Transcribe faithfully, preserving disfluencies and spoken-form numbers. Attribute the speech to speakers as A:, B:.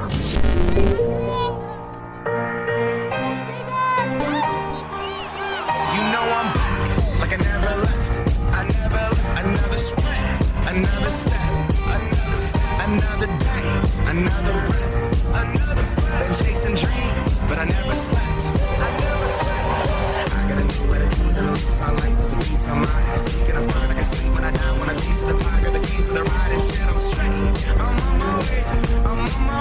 A: You know I'm back, like I never left. I never left. Another sprint, another step, another step, another day, another breath, another breath. Been chasing dreams, but I never slept. I never slept. I got a new attitude and a lease on life. It's a piece of mind. Seeking a find, I can sleep when I die. Want a piece of the pie, got the keys to the ride and shit. I'm straight. I'm on my way. I'm on my